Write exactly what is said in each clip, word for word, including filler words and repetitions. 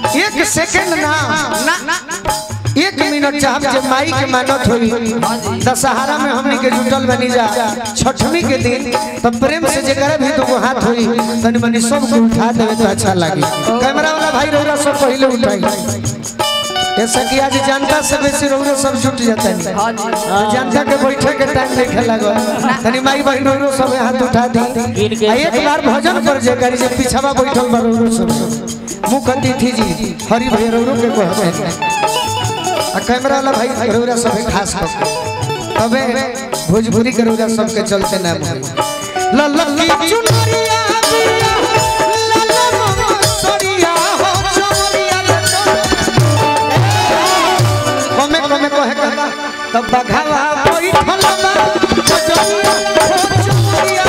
एक सेकंड ना ना एक मिनट चाहब जब माई के मानत होई दशहरा में हमनी के जुटल बनी जा छठवीं के दिन तो प्रेम से जगह भी तो हाथ होई तनी मनी सब को उठा देवे तो अच्छा लागी। कैमरा वाला भाई रौरा सब पहले उठाई ऐसा कि आज जनता से बेसी रौरा सब जुट जाता है जनता के बैठे के टाइम देखे लगो तनी माई बहन रौरा सब हाथ उठा दी एक बार भजन कर जगह जे पीछवा बैठल बा रौरा सब मुख अतिथि जी हरि भाई रौरा के कहबे आ कैमरा वाला भाई रौरा सब खास कर तबे भोजपुरी के रौरा सब के चलते ना ल ल की चुनरिया ल ल सरिया हो चोरिया कमे कमे कहे कहता तब बघावा बैठल बा चोरिया हो चोरिया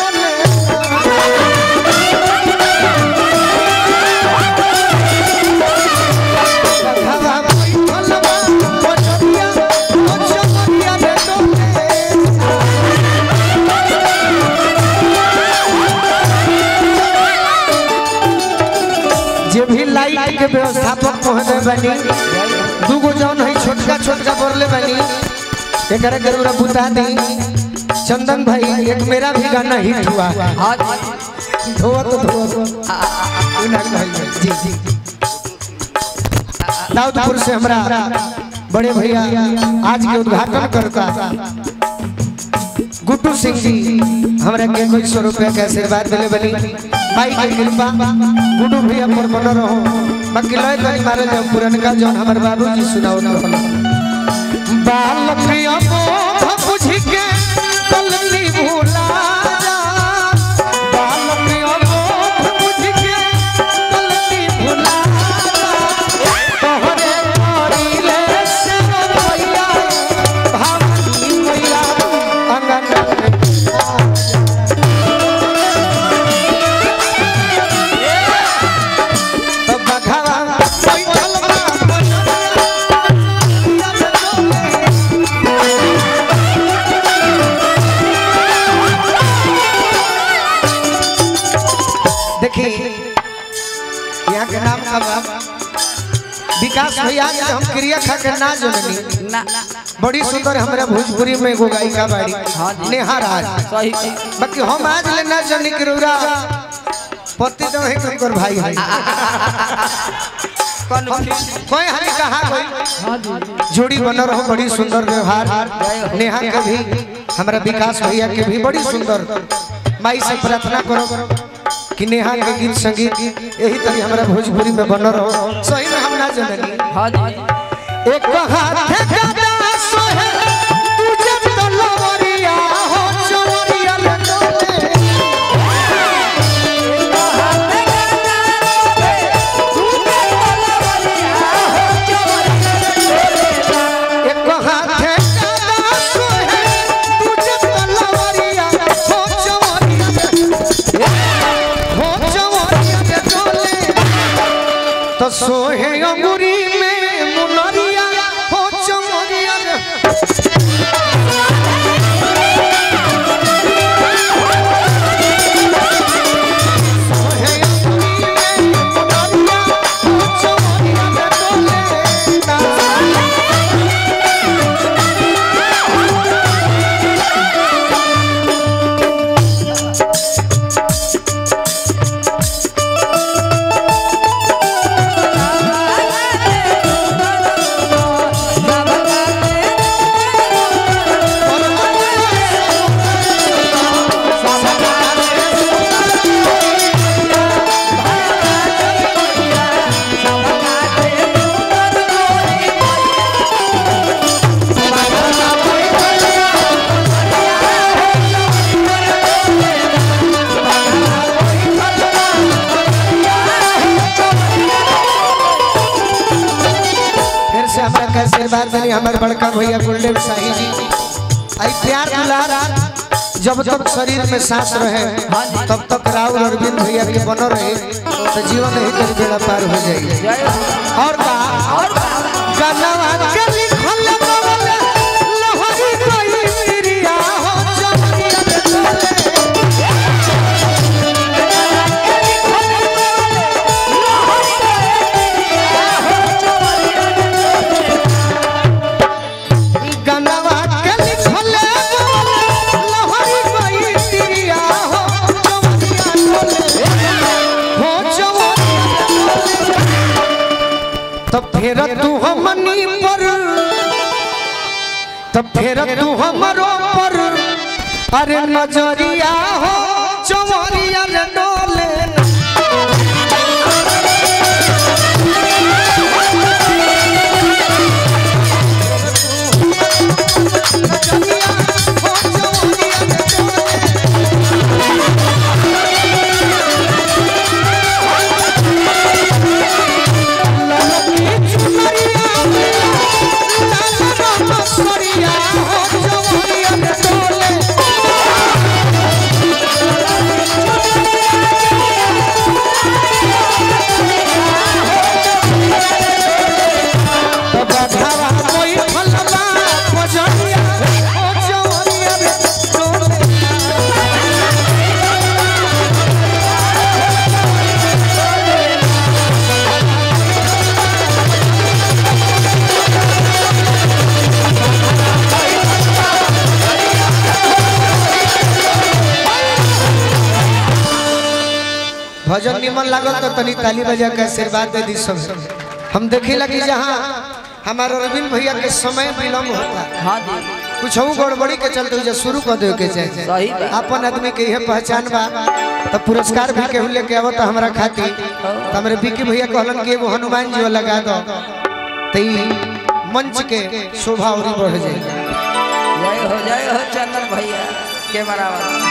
लाइट के व्यवस्थापक महोदय बनी दूगो जौन है छोटका छोटका बोरले बनी एकरा जरूर बुता दी चंदन भाई एक मेरा भी गाना हिट हुआ हां धोआ तो धोआ जी जी दाऊदपुर से हमरा बड़े भैया आज के उद्घाटन करता गुड्डू सिंह जी हमरा के कोई सौ रुपया के आशीर्वाद दिले बनी भाई के कृपा गुड्डू भैया पर बन रहो बाकी लय करी मारे जब पुरनका जौन हमर बाबूजी सुनाओ न बाल प्रिय मोह बुझ के कलनी भूला जा बाल प्रिय मोह बुझ के कलनी भूला जा तोहरे करिले से भैया भाभी भैया अंगन यहाँ के नाम का विकास भैया हम क्रिया खा के ना जननी ना बड़ी सुंदर हमारा भोजपुरी में एगो गायिका बाड़ी नेहा राज सही बाकी हम आज ले ना जनी किरौरा पति तो है कर भाई है कौन कोई हमें कहा कोई जोड़ी बन रहो बड़ी सुंदर व्यवहार नेहा के भी हमारा विकास भैया के भी बड़ी सुंदर माई से प्रार्थना करो कि नेहा के गीत संगीत यही तरह हमारा भोजपुरी में बन रहो सही में हम ना जननी हां जी एक हाथ गदा सोहे तुझे तो लवरिया हो चोरिया ले डोले एक हाथ गदा सोहे तुझे तो लवरिया हो चोरिया ले डोले एक हाथ गदा सोहे तुझे तो लवरिया हो चोरिया तो सोहे अंगूरी में मुनरिया हो चमरिया सोहे अंगूरी में मुनरिया हो चमरिया आशीर्वाद देनी हमारे बड़का भैया गुलदेव शाही जी आई प्यार दुलार जब तक शरीर में सांस रहे तब तक राहुल अरविंद भैया के बनो रहे तो जीवन ही कर बेड़ा पार हो जाएगी और बा और गाना के लिखल बोले लहरी कोई मिरिया हो चमरिया चले तब फेर तू हमनी पर तब फेर तू हमरो पर अरे नजरिया हो चवरिया डोले भजन निमन लागल तो तनी ताली बजा के आशीर्वाद दे दी सब। हम देखे लगी जहाँ हमारे रविंद्र भैया के समय विलम्ब होता हाँ कुछ गड़बड़ी के चलते जो शुरू कर दे के चाहिए अपन आदमी के यह पहचान बा तो पुरस्कार भी केहू लेके आवत हमारा खातिर तो हमारे बिकी भैया कहलन कि वो हनुमान जी लगा दो तो मंच के शोभा और बढ़ जाए। जय हो जय हो चंदन भैया के बराबर।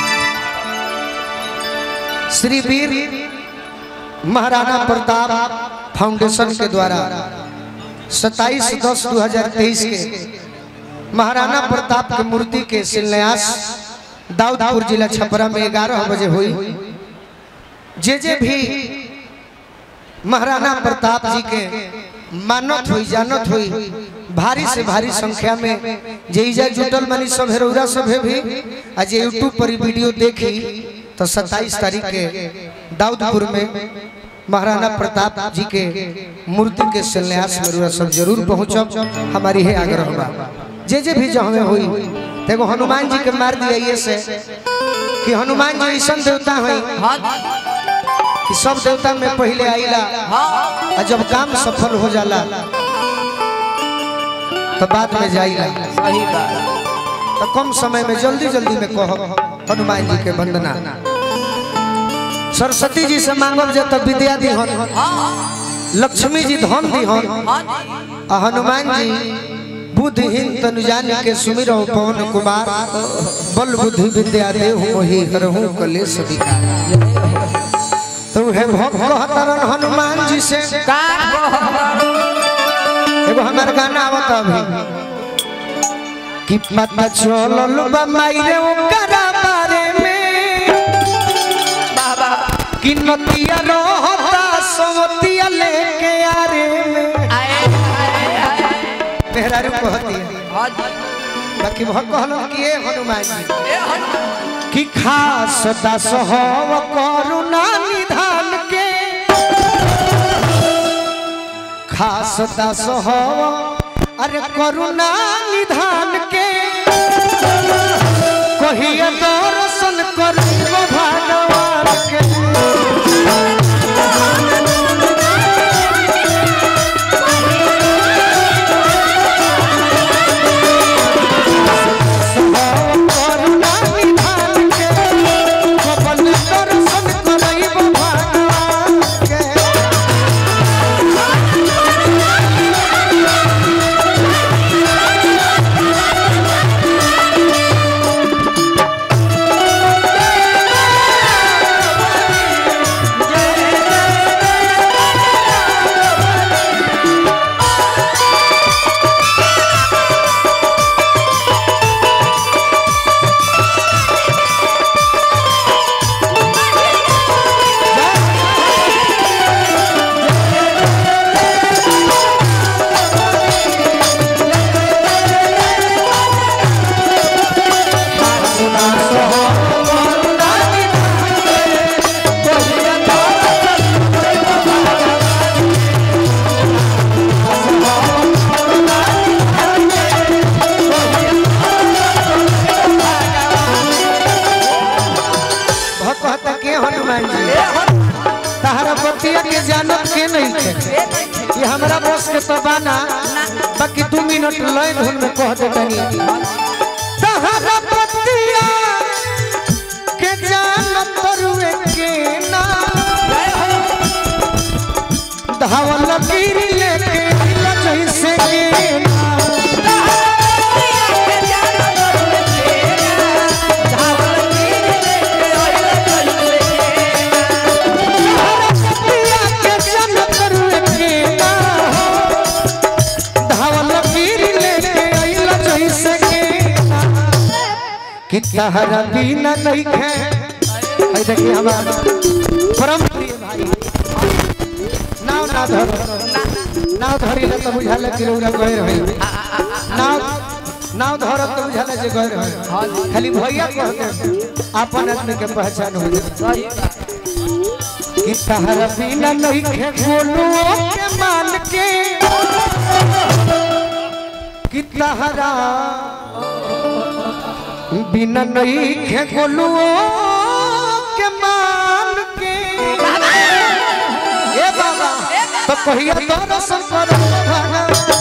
श्री वीर महाराणा प्रताप फाउंडेशन के द्वारा सत्ताईस दस दो हजार तेईस के महाराणा प्रताप के मूर्ति के शिलान्यास दाऊदपुर जिला छपरा में ग्यारह बजे हुई। जे जे भी महाराणा प्रताप जी के मानत हुई जानत हुई भारी से भारी संख्या में जे जुटल मनी सब हेरौरा सब भी आज यूट्यूब पर वीडियो देखी तो सत्ताईस तारीख के दाऊदपुर में महाराणा प्रताप जी के मूर्ति के शिलान्यास में सब जरूर पहुंचब हमारी है आग्रह बा। जे जे भी जहाँ हुई देखो हनुमान जी के मार दिया ये से कि हनुमान जी ऐसा देवता हुई कि सब देवता में पहले आईला और जब काम सफल हो जाला तो बाद में जाइला। सही बात तो कम समय में जल्दी जल्दी में कहो हनुमान जी के वंदना। सरस्वती जी से मांगब जे तो विद्या दी हन, लक्ष्मी जी धन दी हन, आ हनुमान जी बुद्धिहीन तनु जानी के सुमिरो पवन कुमार बल बुद्धि विद्या देहु मोहि हरहु कलेश विकार। तो है भक्त कहतरन हनुमान जी से एगो हमार गाना आवत अभी कि पता चलल बा मायरे ओकरा बारे में बाबा कि नतिया रहता सवतिया लेके आरे में मेहरारू कहती है बाकी भक्त कहलन कि ए हनुमान जी कि खास दास हव करुणा निधान के खास दास हव अरे करुणा निधान के कहिए दर्शन करिबो भगवान के के तो बाना बाकी दो मिनट लाइन हुन में कह दे तनी तहरा पतिया के जान तरुए के ना धावल गिर लेके हिला जैसे के ना कि तहरा बिना नहीं खे भाई देखिए हमारा परम प्रिय भाई नाव ना धर नाव धरी तो बुझाले कि रौरा गए रहे नाव नाव धरत तो बुझाले जे गए रहे खाली भैया कहते अपन आदमी के पहचान हो जाए कि तहरा बिना नहीं खे बोलू के मान के कि तहरा बिना नहीं खे गोलू के मान के ए बाबा तो कहिया दर्शन करो भगवान